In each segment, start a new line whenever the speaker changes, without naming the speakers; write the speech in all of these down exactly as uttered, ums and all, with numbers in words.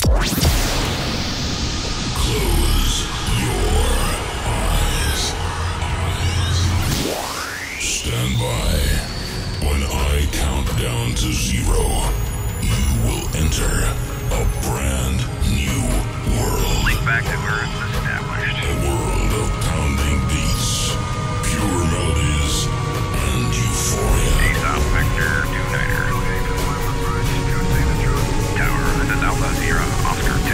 Close your eyes. Stand by. When I count down to zero, you will enter a brand new world.
Link back to Earth established.
A world of pounding beats, pure melodies, and euphoria.
Ace Vector two Niner. Tower, this is Alpha Sierra Oscar.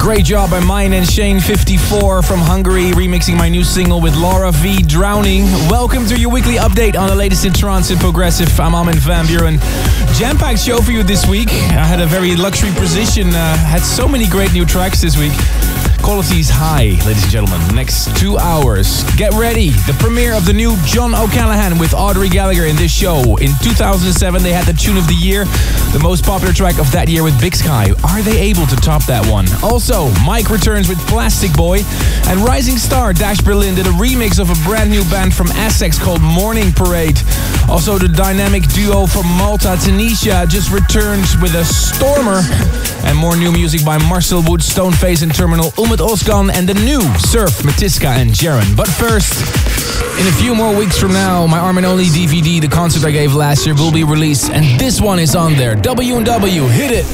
Great job by mine and Shane fifty-four from Hungary, remixing my new single with Laura V, Drowning. Welcome to your weekly update on the latest in trance and progressive. I'm Armin van Buuren. Jam-packed show for you this week. I had a very luxury position, uh, had so many great new tracks this week. Quality is high, ladies and gentlemen. Next two hours. Get ready. The premiere of the new John O'Callaghan with Audrey Gallagher in this show. In two thousand seven, they had the tune of the year, the most popular track of that year with Big Sky. Are they able to top that one? Also, Mike returns with Plastic Boy. And rising star Dash Berlin did a remix of a brand new band from Essex called Morning Parade. Also, the dynamic duo from Malta, Tanisha, just returned with a stormer. And more new music by Marcel Wood, Stoneface and Terminal, Umut Ozkan, and the new Surf, Matiska and Jaren. But first, in a few more weeks from now, my Armin Only D V D, the concert I gave last year, will be released, and this one is on there. W and W, hit it!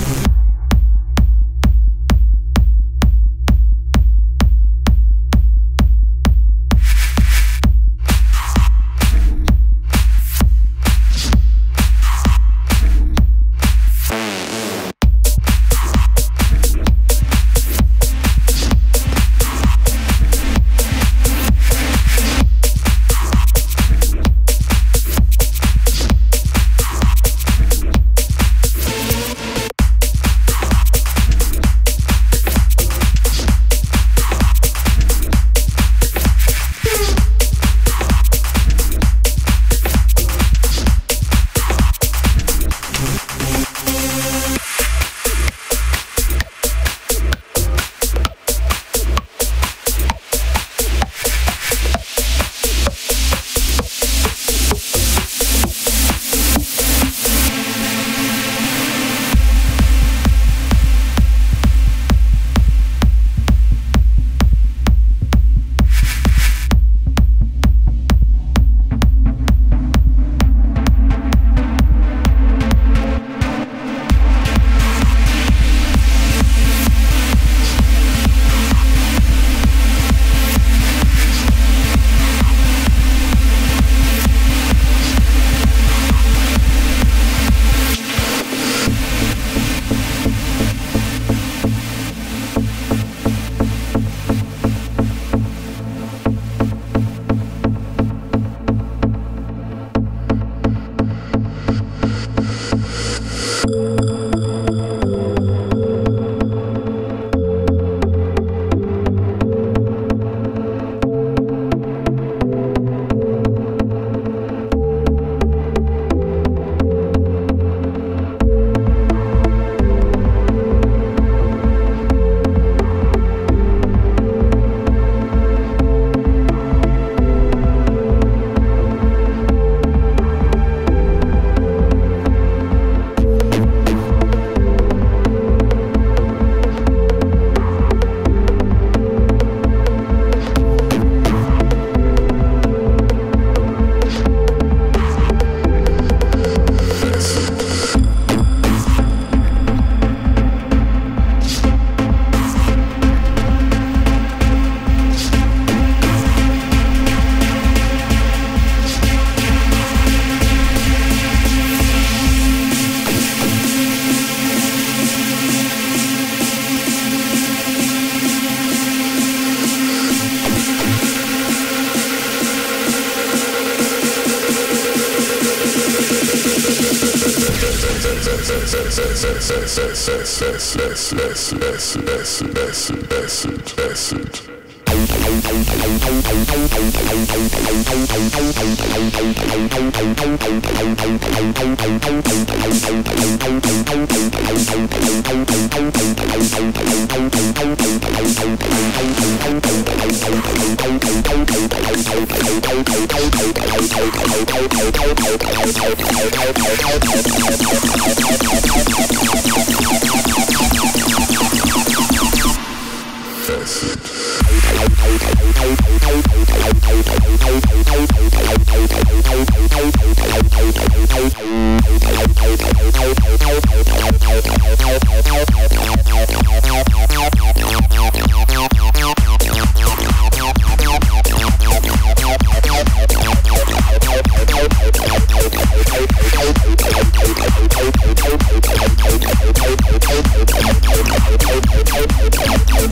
We'll be right back.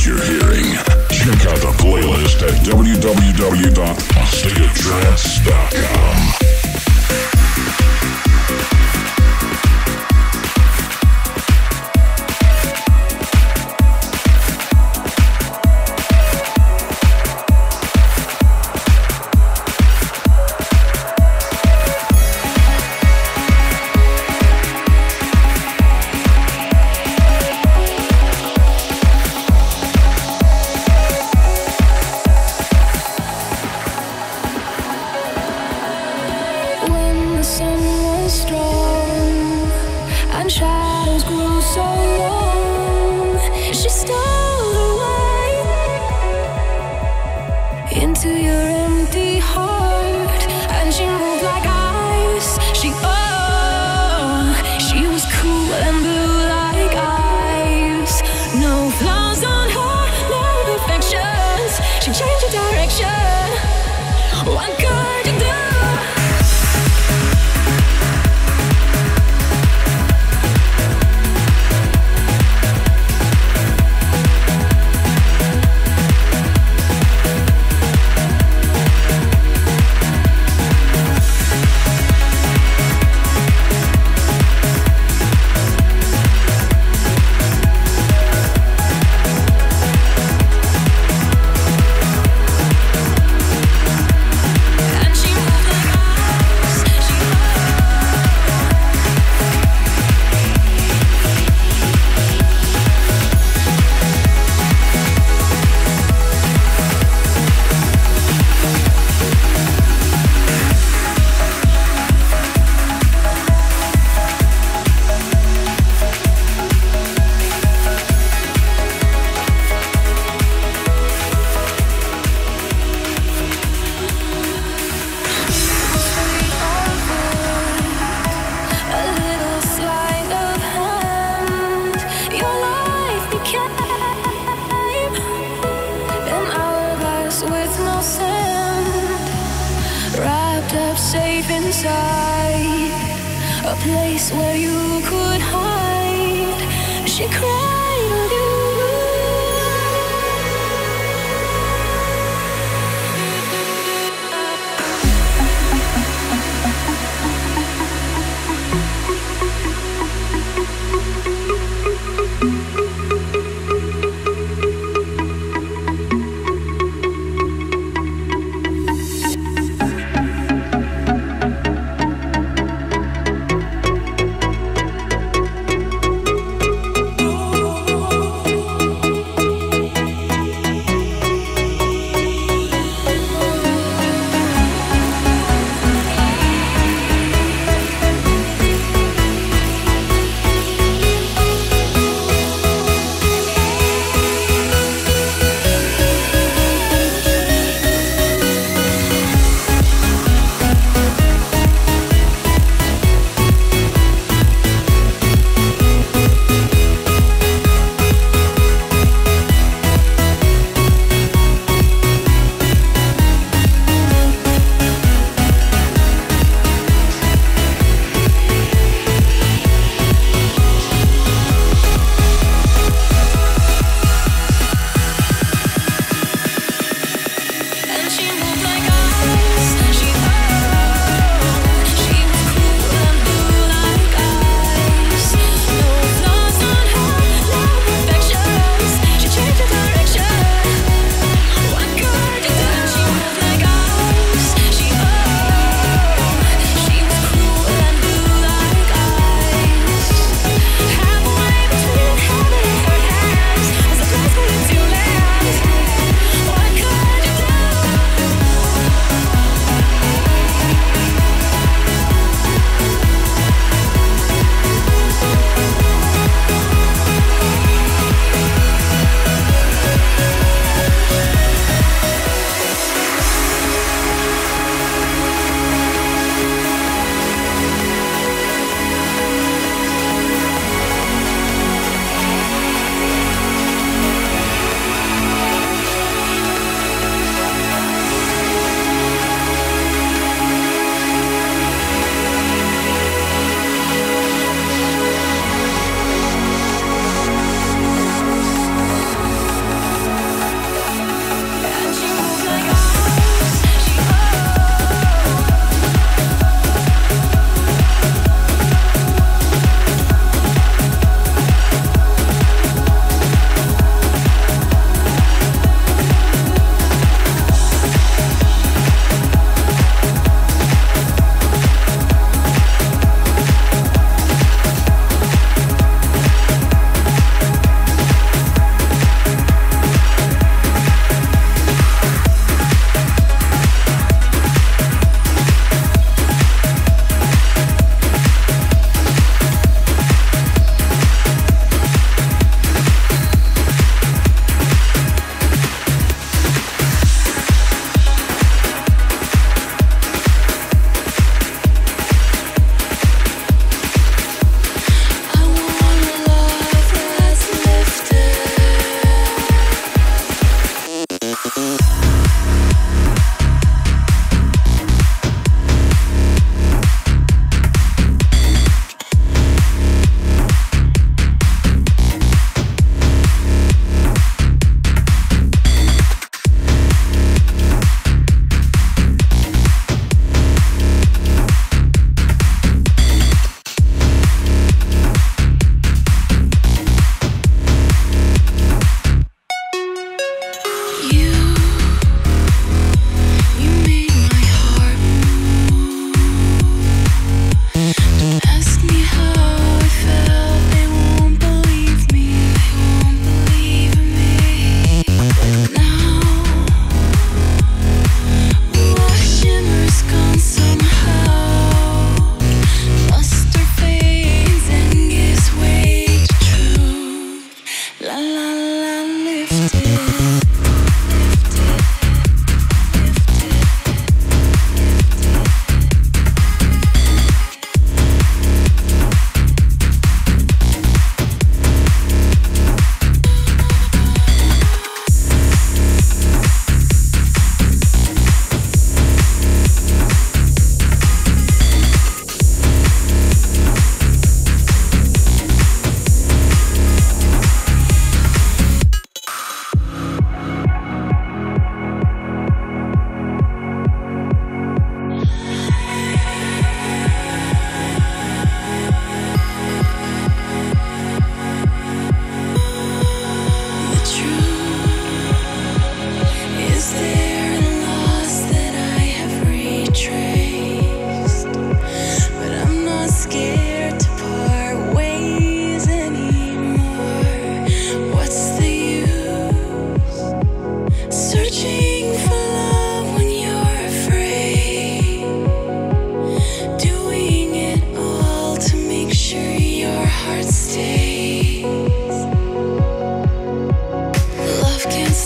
you're hearing. Check out the playlist at w w w dot a state of trance dot com.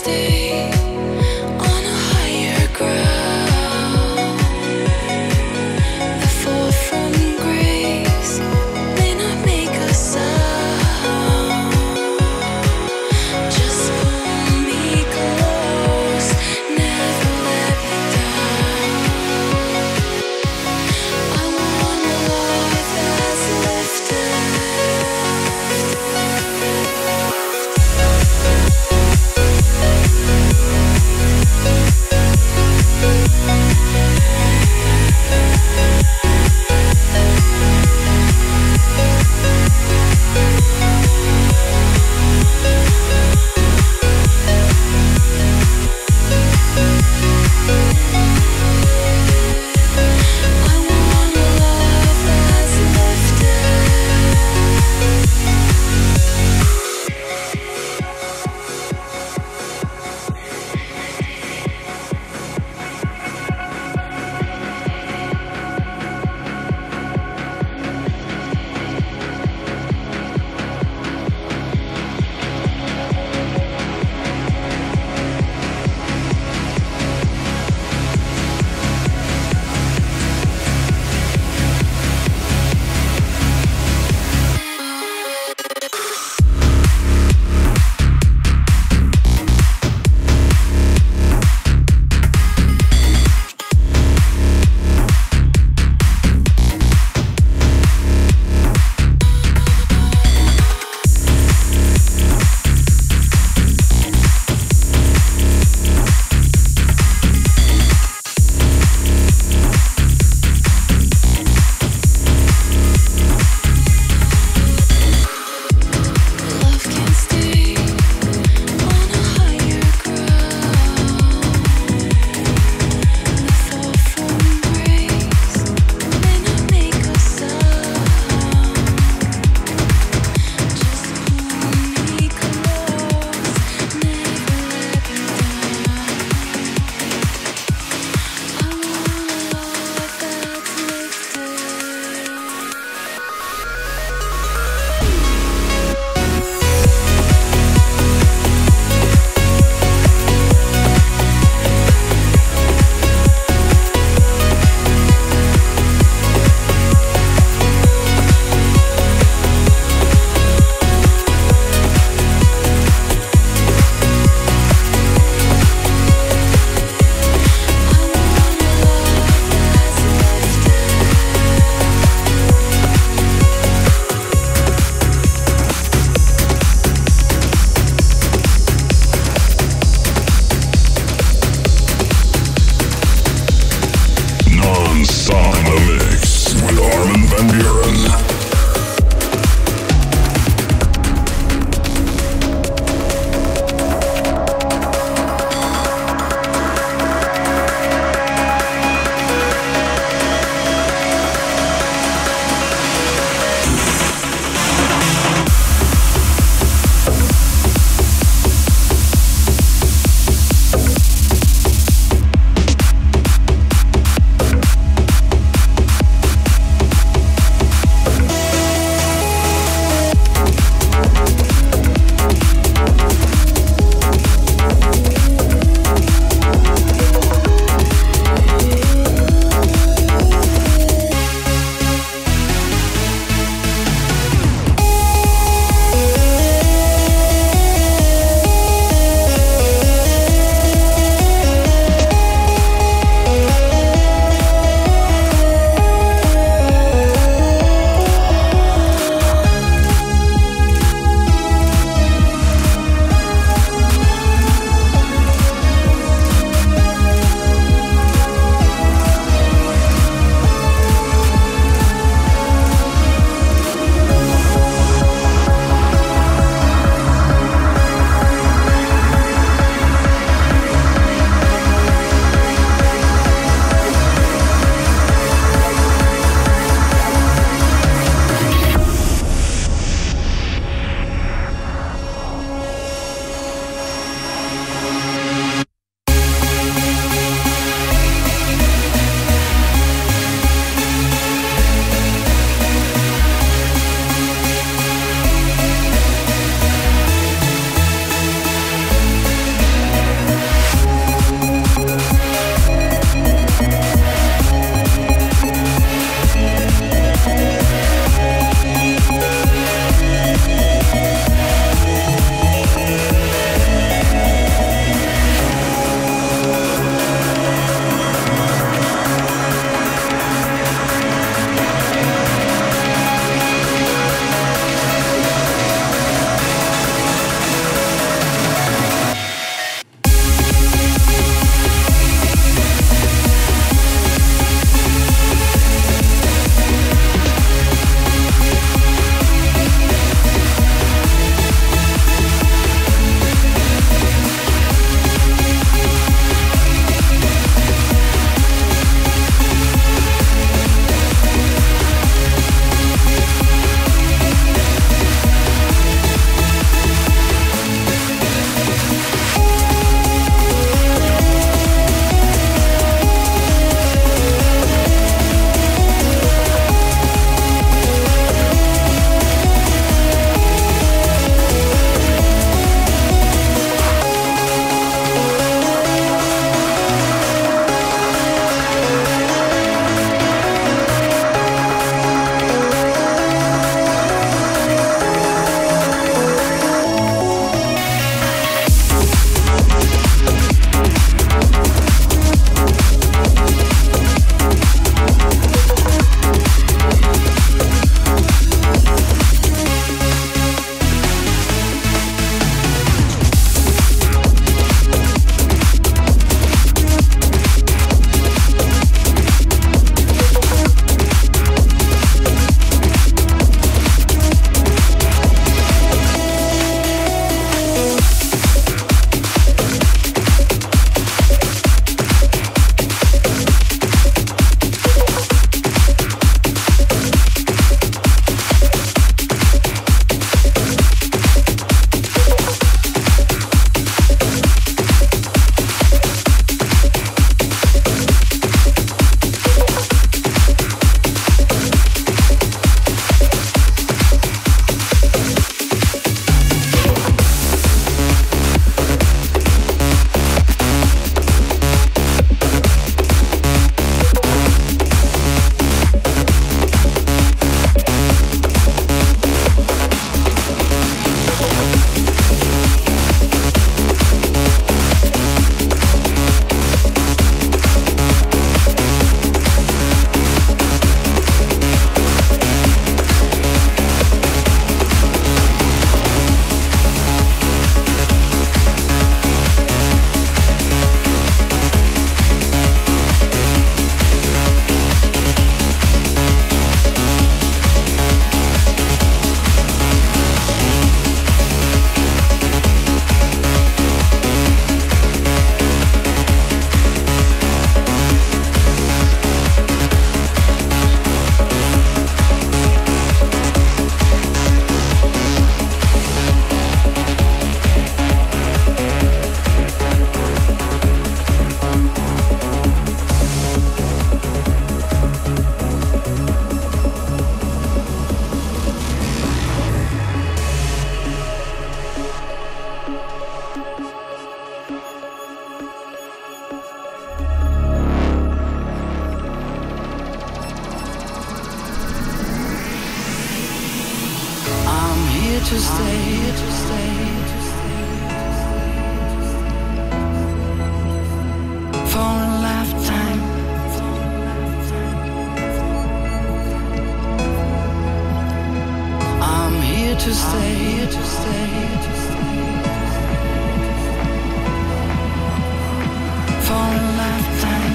stay on a higher ground. The fall from grace may not make a sound. Just pull me close, never let me down. I want a life that's lifted. We'll be right back.
to stay, here to stay, here to stay. For a lifetime.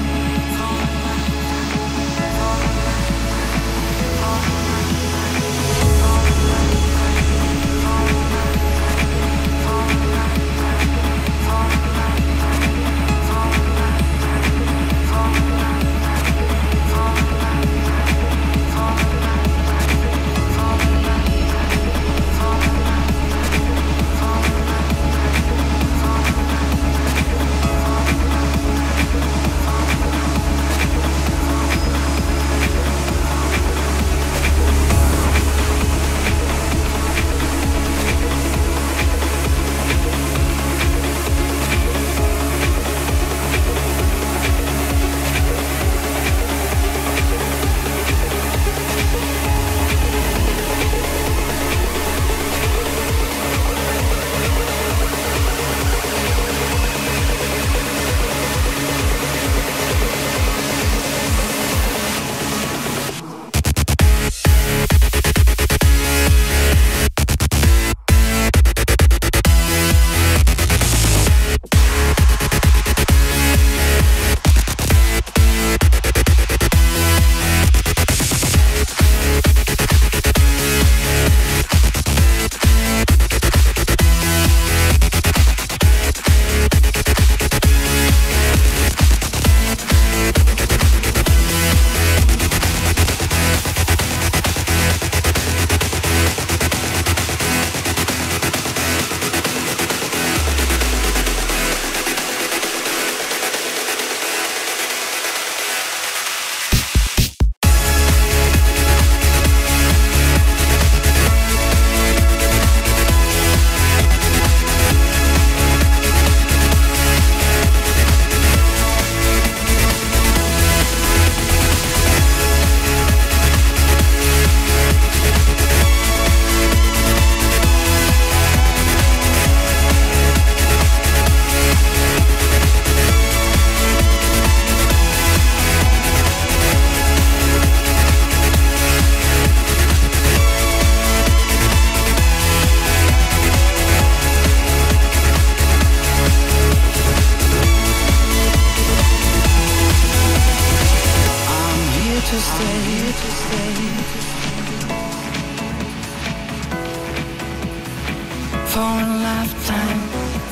For a lifetime.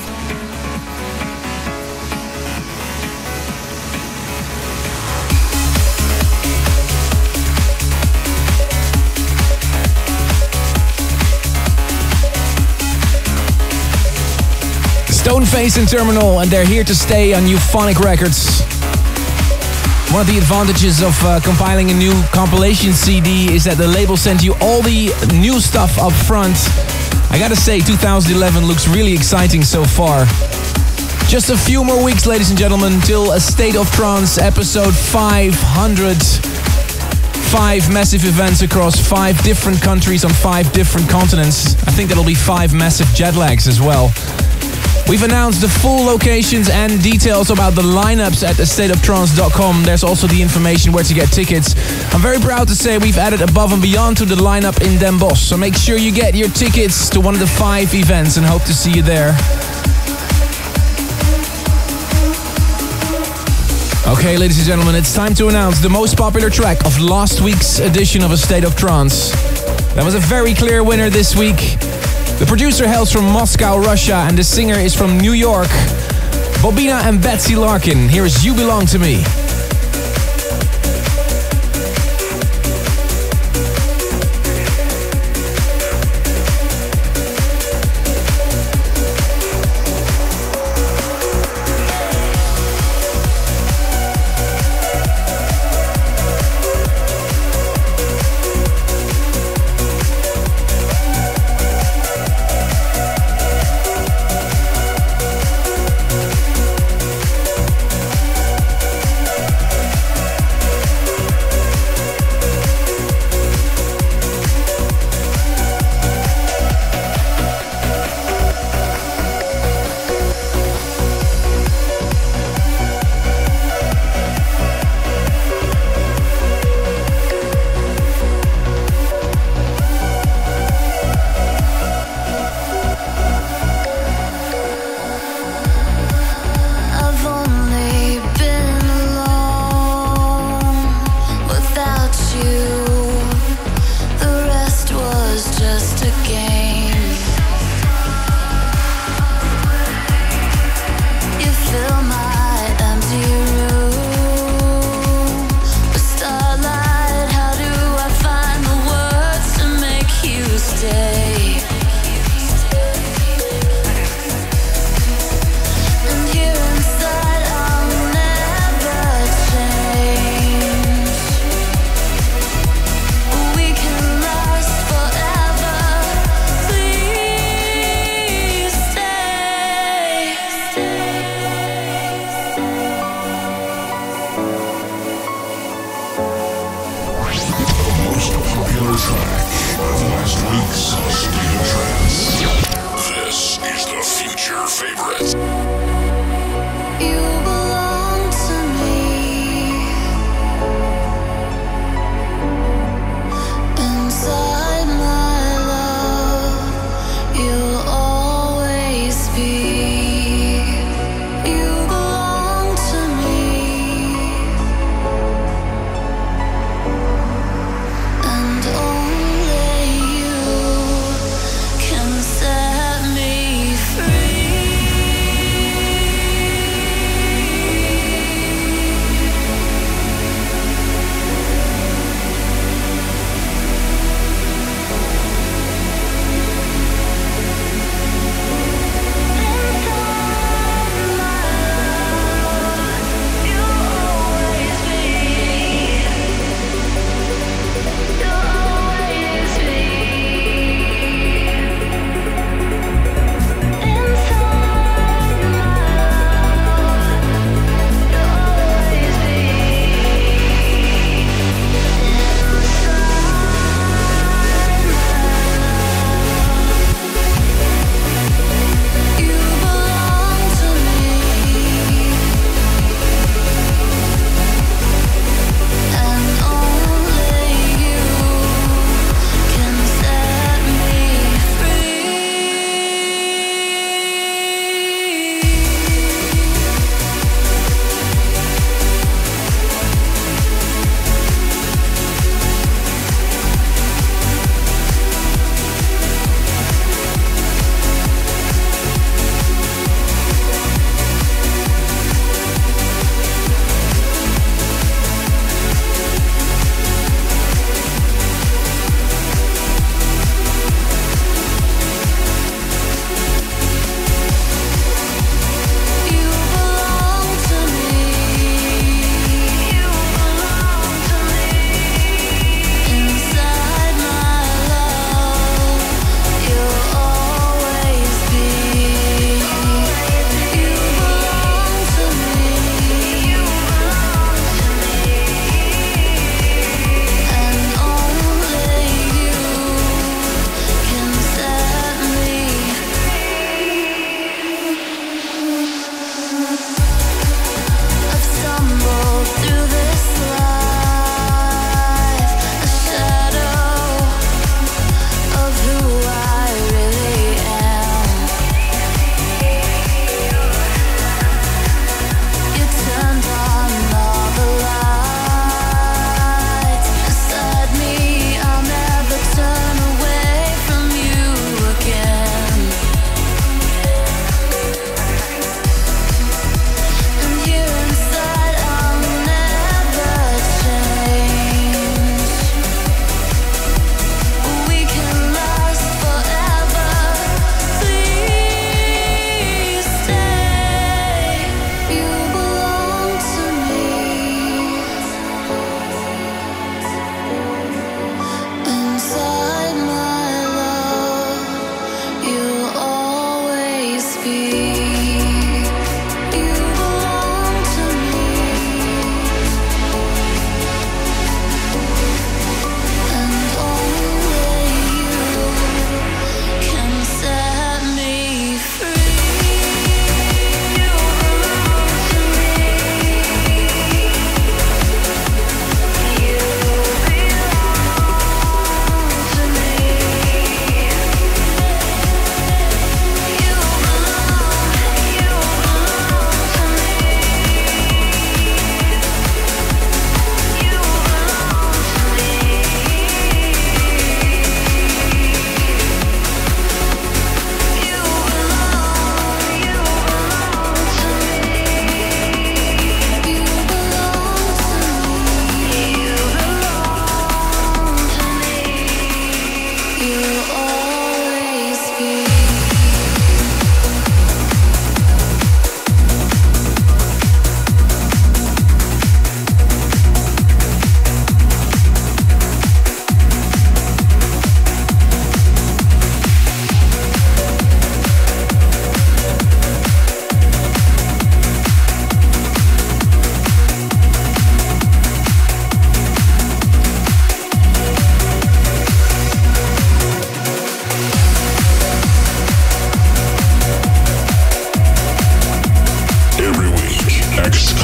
Stoneface and Terminal, and they're here to stay on Euphonic Records. One of the advantages of uh, compiling a new compilation C D is that the label sends you all the new stuff up front. I gotta say, two thousand eleven looks really exciting so far. Just a few more weeks, ladies and gentlemen, till A State of Trance episode five hundred. Five massive events across five different countries on five different continents. I think that'll be five massive jet lags as well. We've announced the full locations and details about the lineups at a state of trance dot com. There's also the information where to get tickets. I'm very proud to say we've added above and beyond to the lineup in Den Bosch. So make sure you get your tickets to one of the five events and hope to see you there. Okay, ladies and gentlemen, it's time to announce the most popular track of last week's edition of A State of Trance. That was a very clear winner this week. The producer hails from Moscow, Russia, and the singer is from New York. Bobina and Betsy Larkin. Here is You Belong to Me.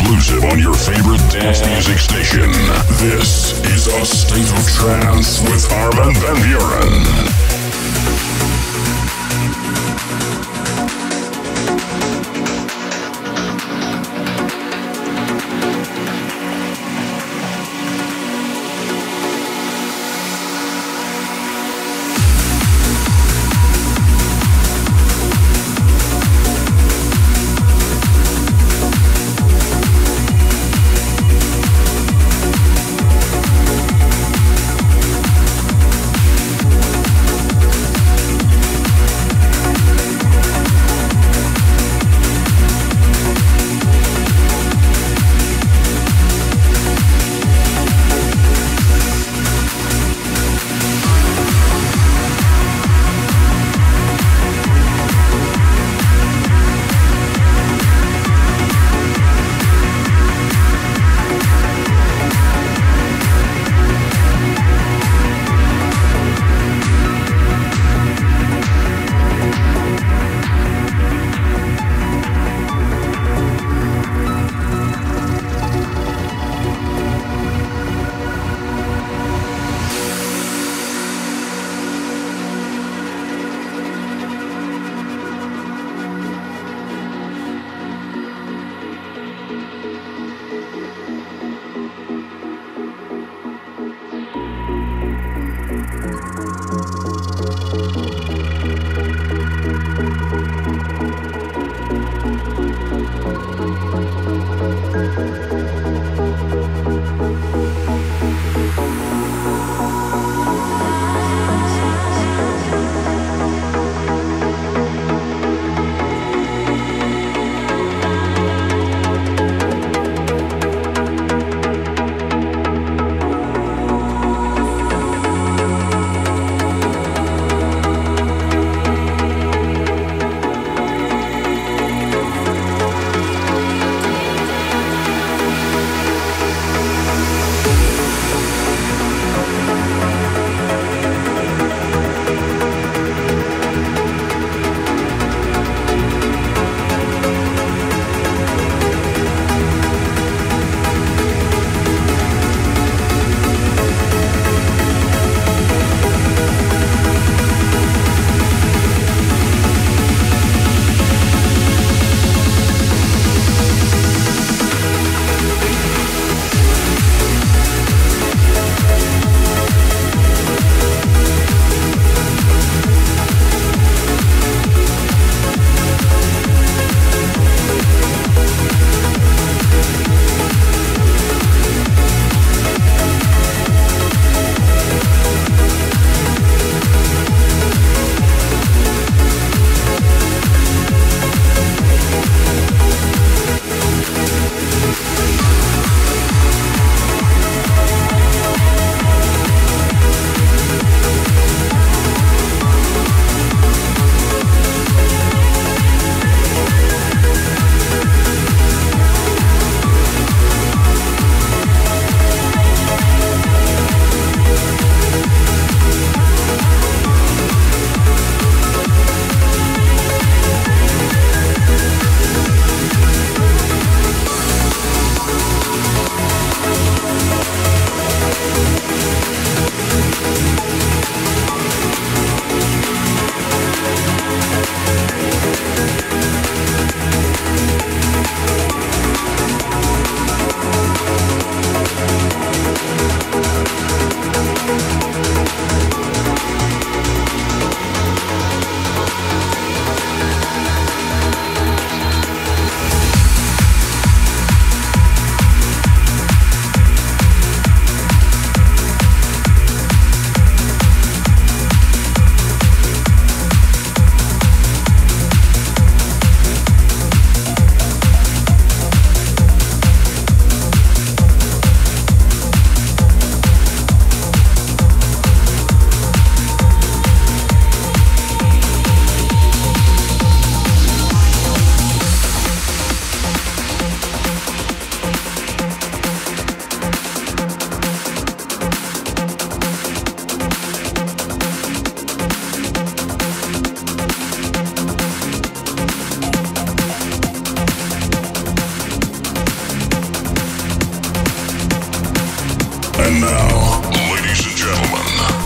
exclusive on your favorite dance music station. This is A State of Trance with Armin van Buuren.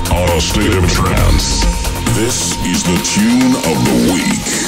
on A State of Trance. This is the tune of the week.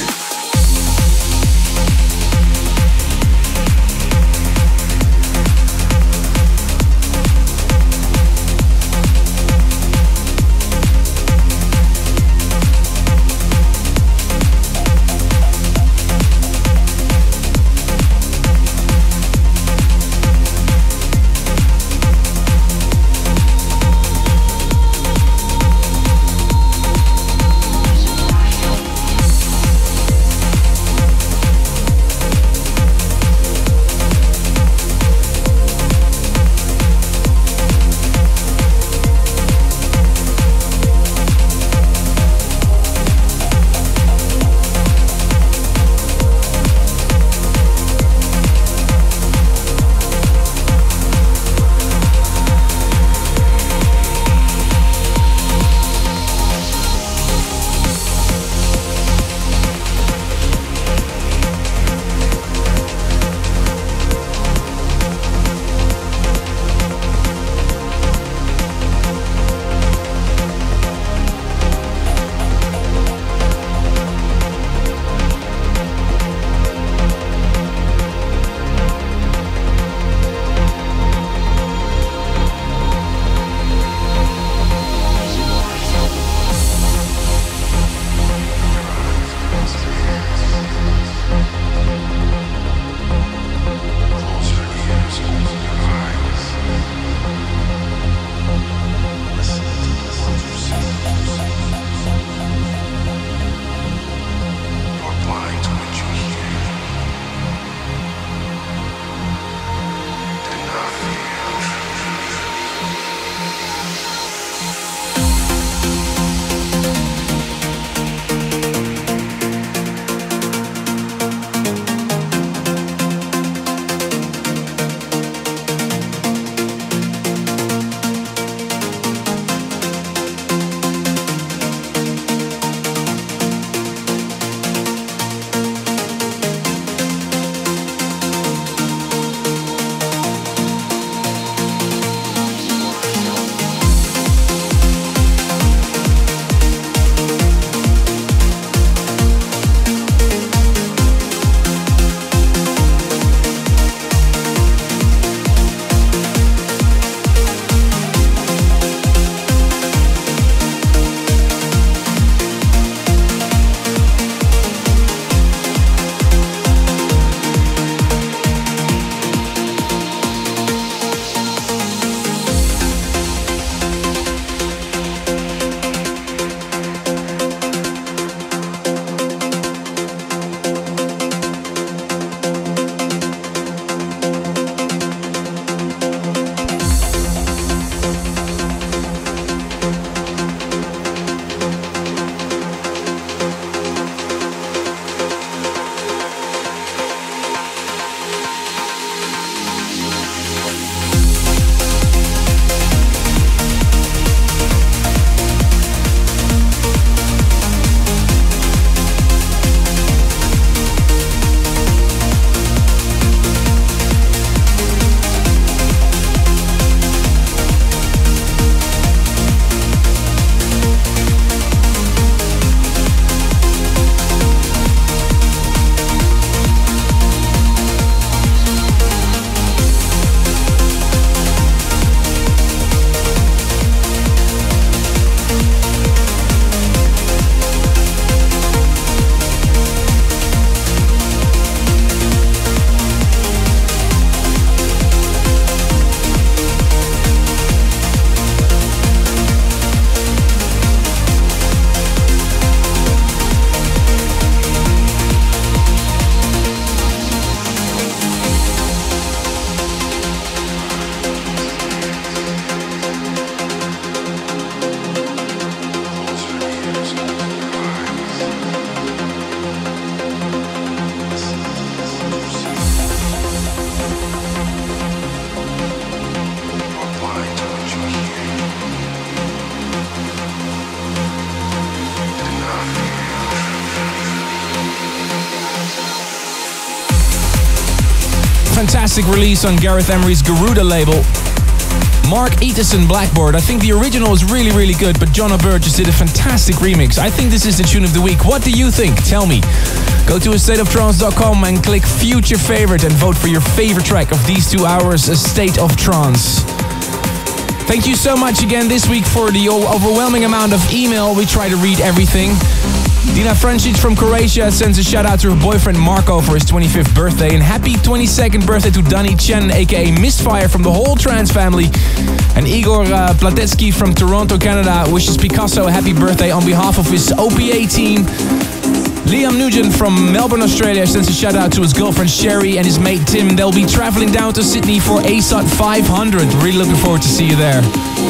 Fantastic release on Gareth Emery's Garuda label. Mark Eaterson, Blackboard. I think the original is really, really good, but John O'Byrne just did a fantastic remix. I think this is the tune of the week. What do you think? Tell me. Go to a state of trance dot com and click Future Favorite and vote for your favorite track of these two hours, A State of Trance. Thank you so much again this week for the overwhelming amount of email. We try to read everything. Dina Francic from Croatia sends a shout out to her boyfriend Marco for his twenty-fifth birthday. And happy twenty-second birthday to Danny Chen, aka Mistfire, from the whole trance family. And Igor uh, Platetsky from Toronto, Canada wishes Picasso a happy birthday on behalf of his O P A team. Liam Nugent from Melbourne, Australia sends a shout out to his girlfriend Sherry and his mate Tim. They'll be traveling down to Sydney for A S O T five hundred. Really looking forward to see you there.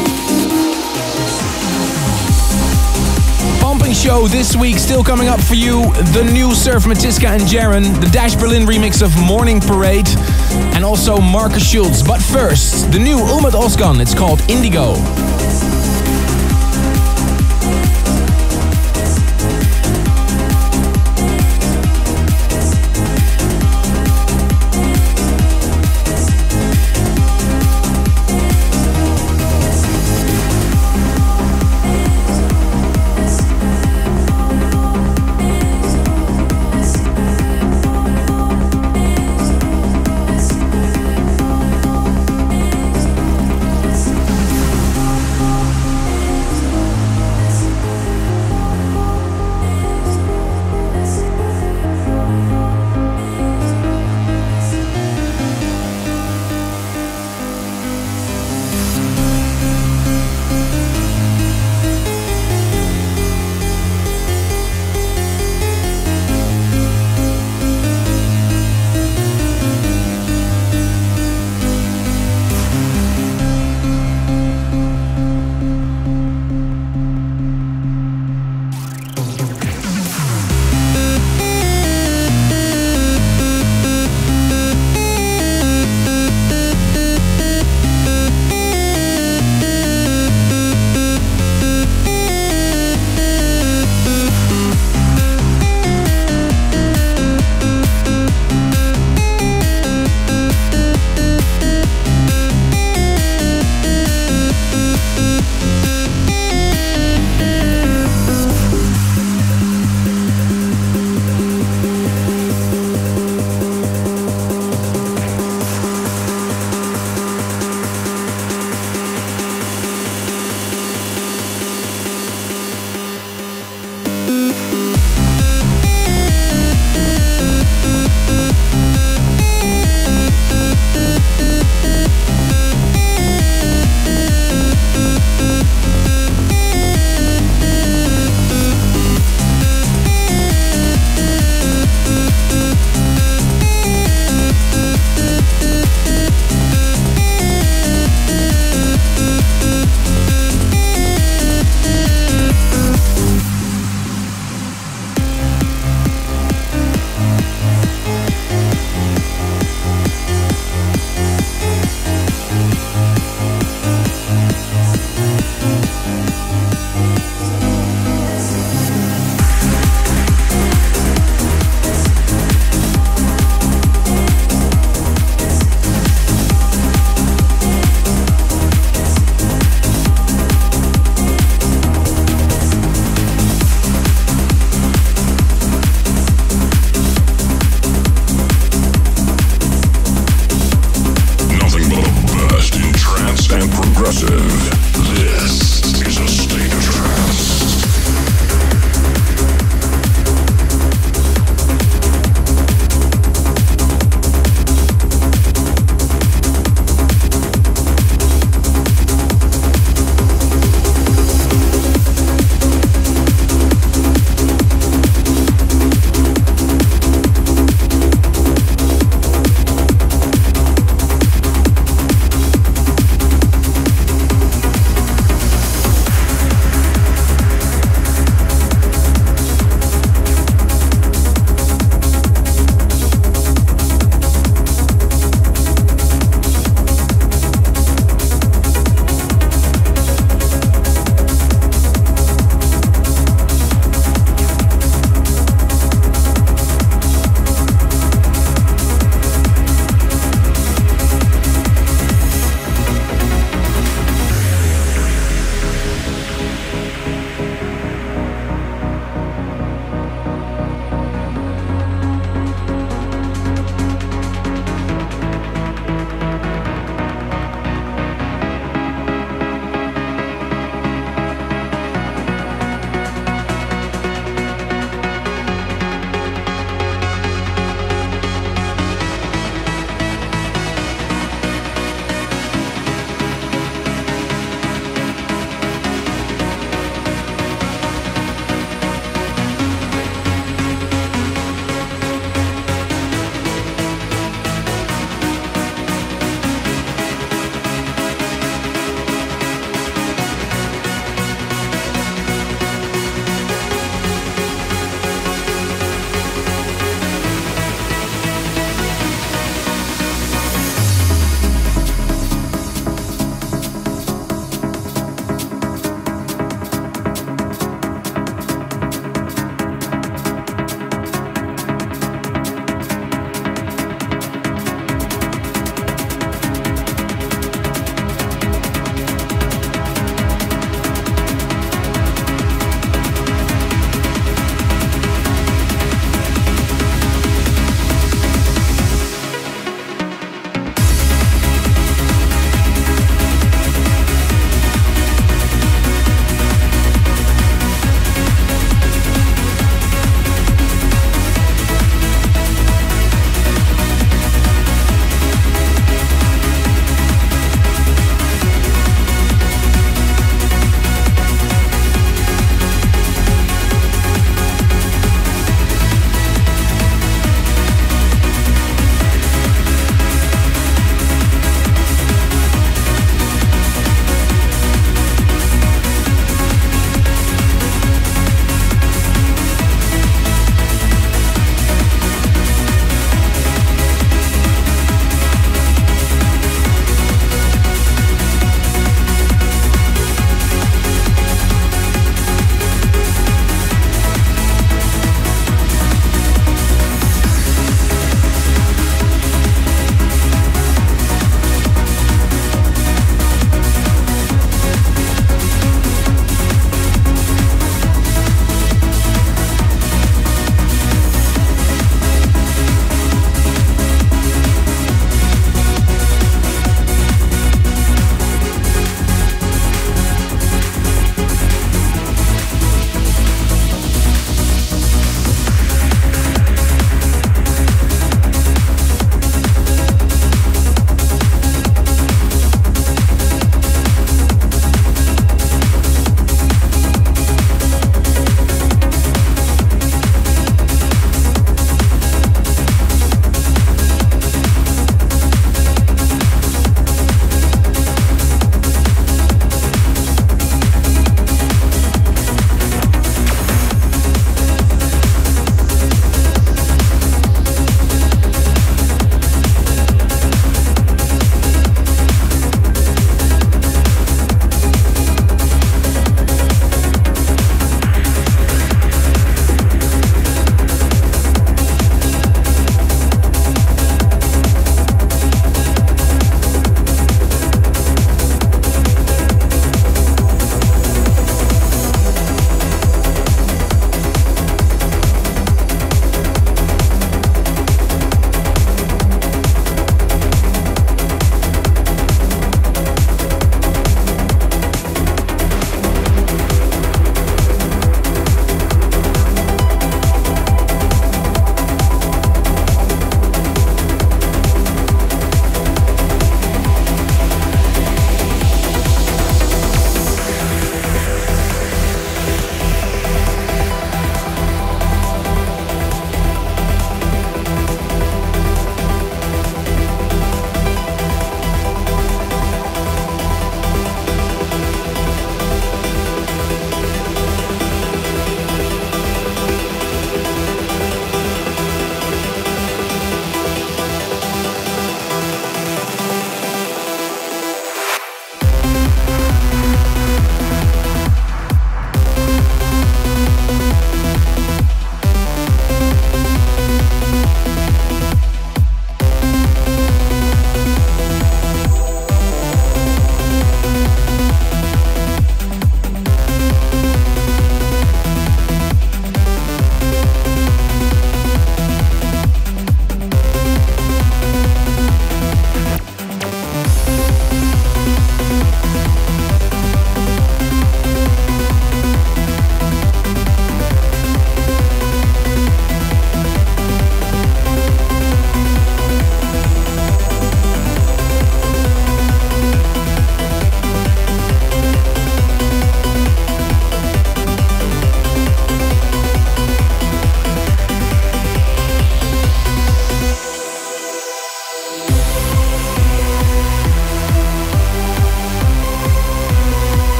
Pumping show this week, still coming up for you. The new Surf Matiska and Jaren, the Dash Berlin remix of Morning Parade, and also Marcus Schultz. But first, the new Umut Ozcan, it's called Indigo.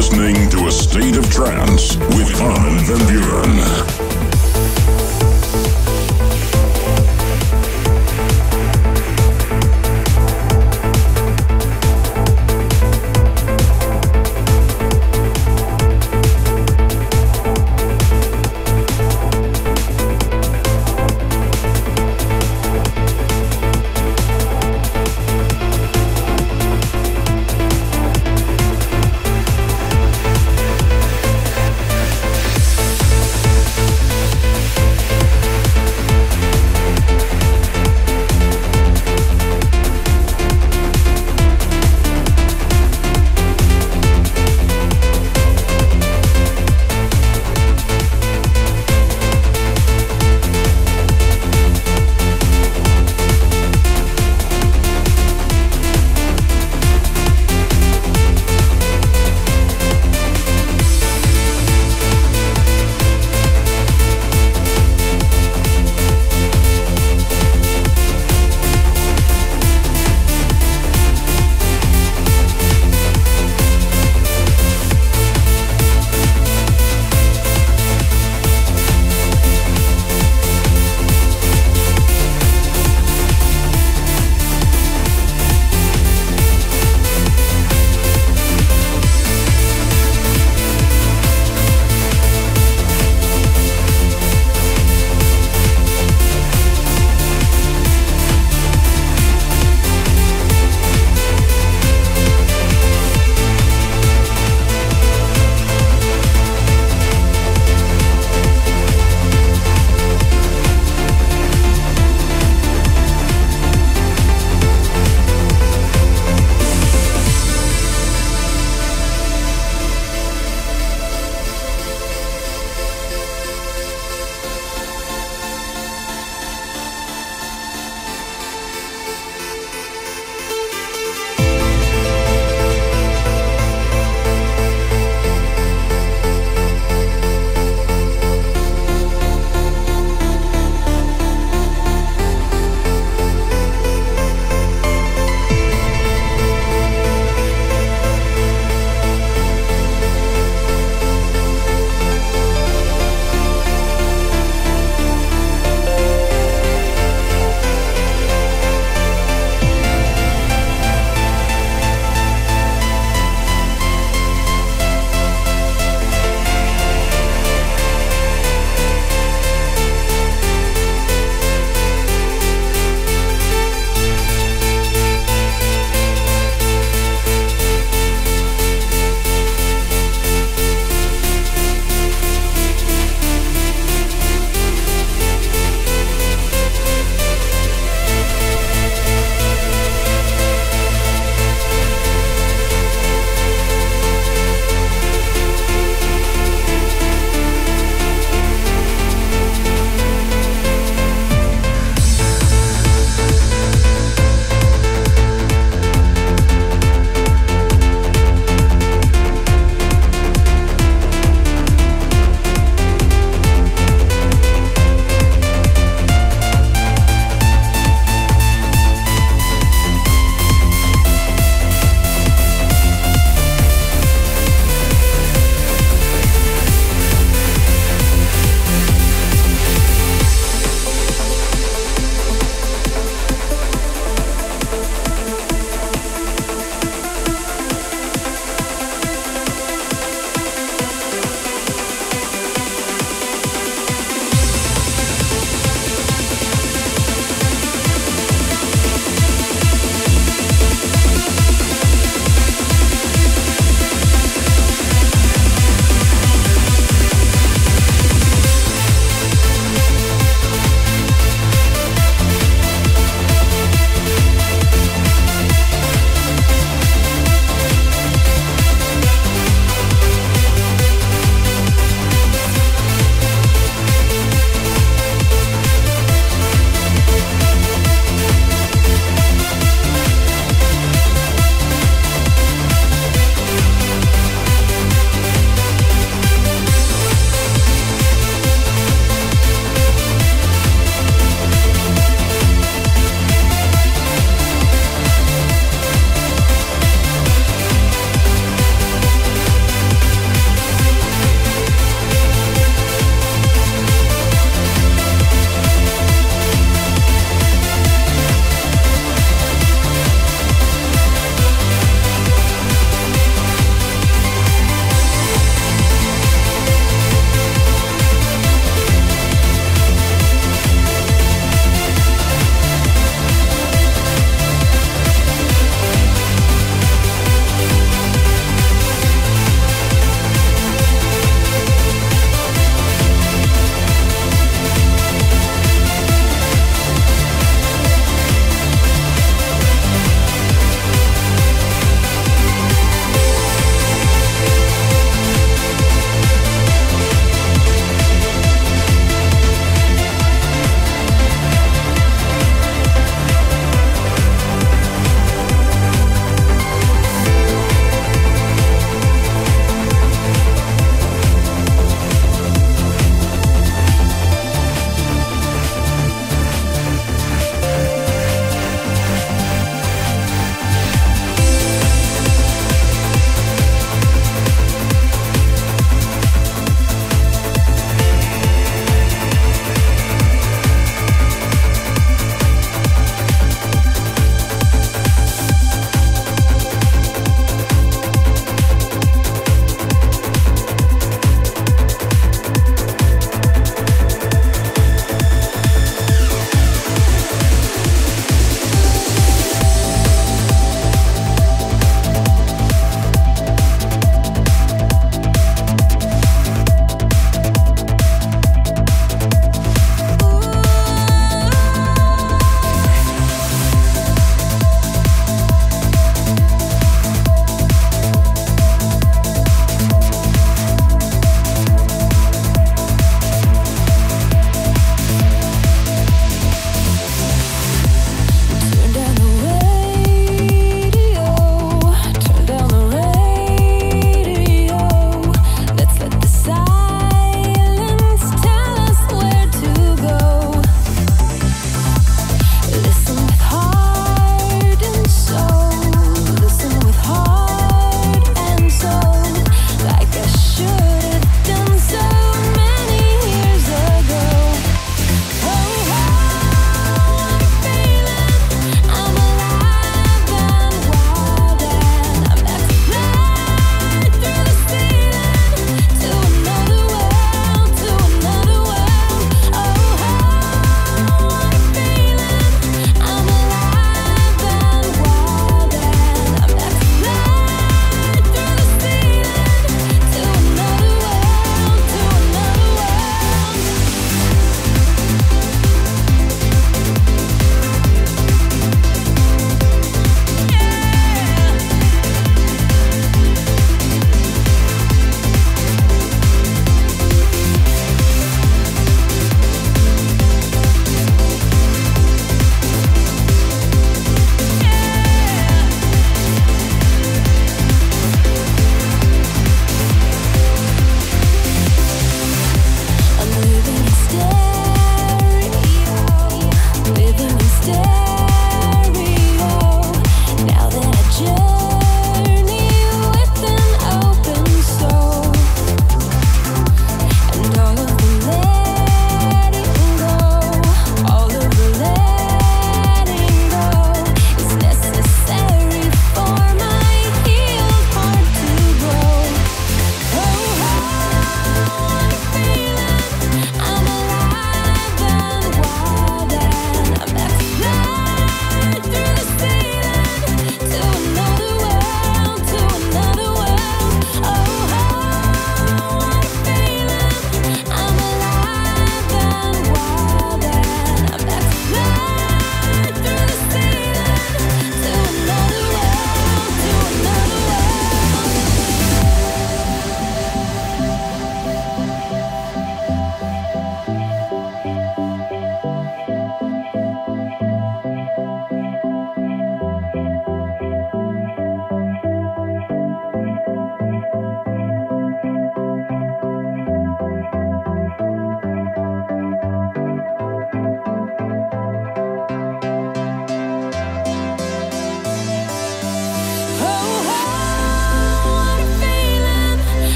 listening to A State of Trance with Armin van Buuren.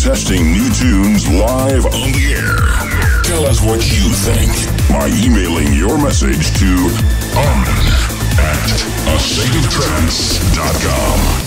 testing new tunes live on the air. Tell us what you think by emailing your message to Armin at a state of trance dot com.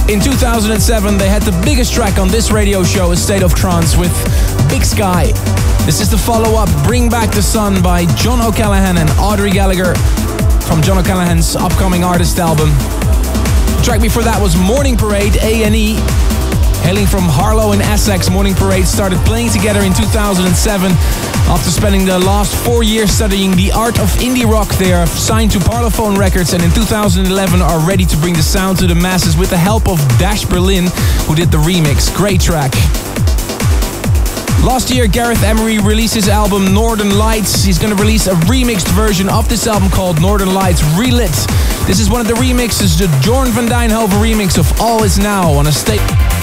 In two thousand seven, they had the biggest track on this radio show, A State of Trance, with Big Sky. This is the follow-up, Bring Back the Sun, by John O'Callaghan and Audrey Gallagher, from John O'Callaghan's upcoming artist album. The track before that was Morning Parade, A and E. Hailing from Harlow in Essex, Morning Parade started playing together in two thousand seven. After spending the last four years studying the art of indie rock, they are signed to Parlophone Records and in two thousand eleven are ready to bring the sound to the masses with the help of Dash Berlin, who did the remix. Great track. Last year, Gareth Emery released his album Northern Lights. He's going to release a remixed version of this album called Northern Lights Relit. This is one of the remixes, the Jorn van Dijnhoven remix of All Is Now on A State...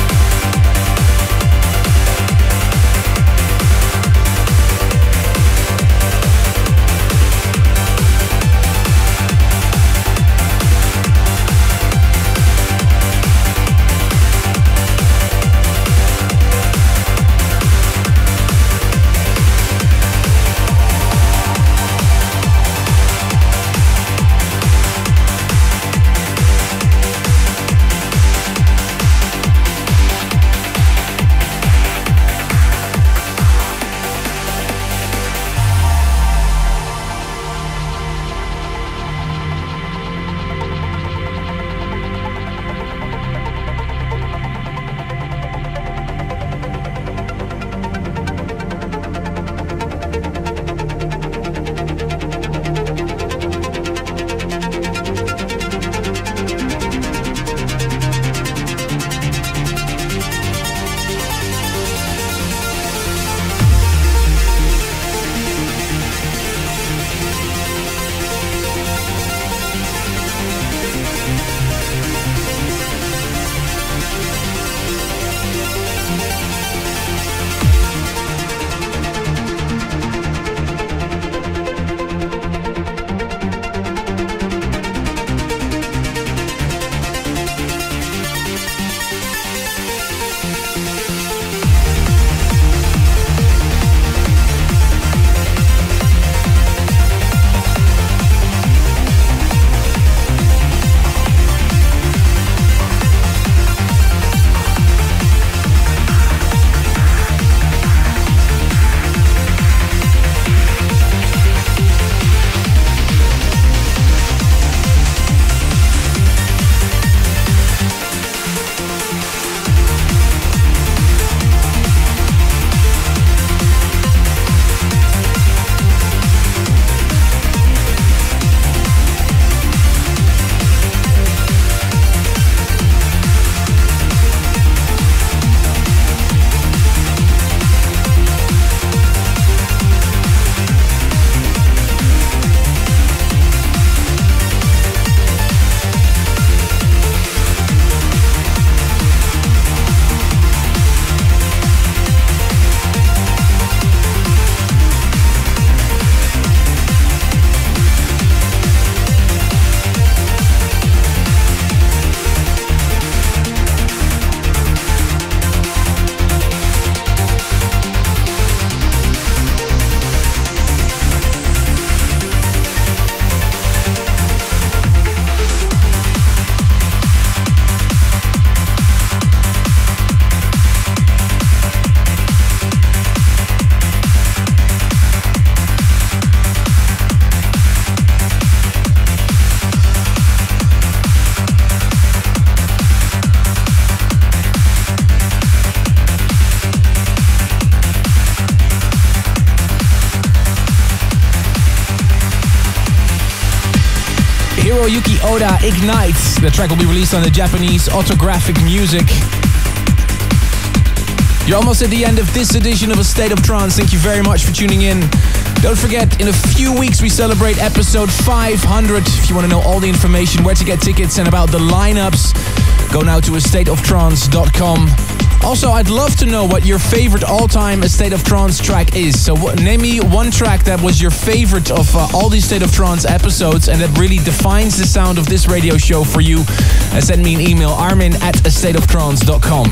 Hiroyuki Oda, Ignite. The track will be released on the Japanese Autographic Music. You're almost at the end of this edition of A State of Trance. Thank you very much for tuning in. Don't forget, in a few weeks we celebrate episode five hundred. If you want to know all the information, where to get tickets and about the lineups, go now to a state of trance dot com. Also, I'd love to know what your favorite all-time A State of Trance track is. So w- name me one track that was your favorite of uh, all these State of Trance episodes and that really defines the sound of this radio show for you. And send me an email, armin at a state of trance dot com.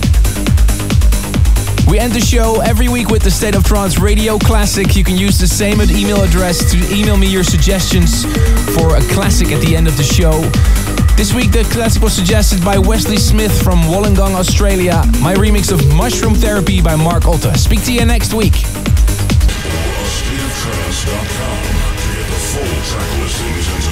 We end the show every week with the State of Trance Radio Classic. You can use the same email address to email me your suggestions for a classic at the end of the show. This week the classic was suggested by Wesley Smith from Wollongong, Australia. My remix of Mushroom Therapy by Mark Otta. Speak to you next week.
a state of trance dot com to get the full track listings and